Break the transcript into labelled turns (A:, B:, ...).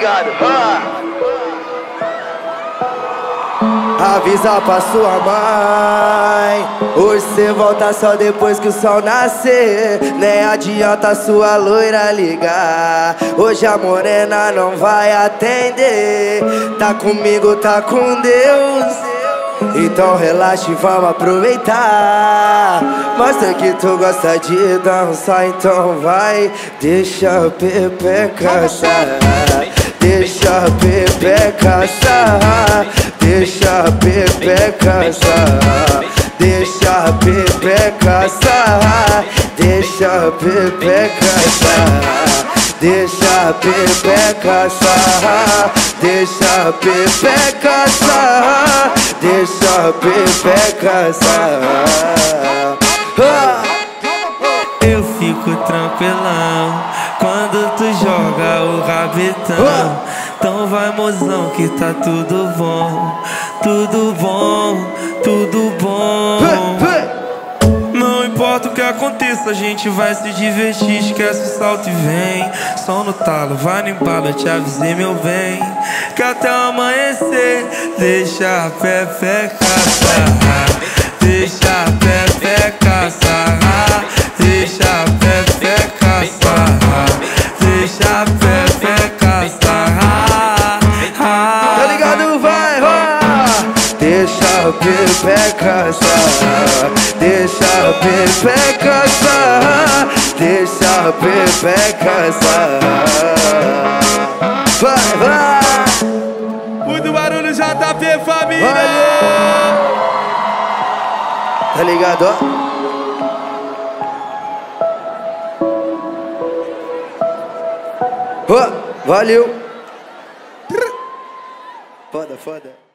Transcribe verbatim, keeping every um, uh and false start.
A: ligado? Ah.
B: Avisa pra sua mãe, hoje cê volta só depois que o sol nascer. Nem adianta sua loira ligar, hoje a morena não vai atender. Tá comigo, tá com Deus, então relaxa e vamos aproveitar. Mostra que tu gosta de dançar, então vai. Deixa a pepeca sarrar, deixa a pepeca sarrar, deixa a pepeca sarrar, deixa a pepeca sarrar, deixa a pepeca sarrar, deixa a pepeca sarrar, deixa a pepeca sarrar, deixa a pepeca sarrar.
C: Eu fico tranquilão quando tu joga o rabetão. Então vai, mozão, que tá tudo bom, tudo bom, tudo bom. Não importa o que aconteça, a gente vai se divertir. Esquece o salto e vem. Som no talo, vai no embalo, eu te avisei, meu bem, que até o amanhecer deixa a pepeca sarrar, deixa a pepeca sarrar, deixa a pepeca sarrar, deixa a pepeca sarrar.
B: Tá ligado? Vai, vai! Deixa a pepeca sarrar, deixa a pepeca sarrar, deixa a pepeca sarrar. Vai, vai!
C: Muito barulho, J P, família!
B: Valeu! Tá ligado, ó? Ó, valeu! Foda, foda.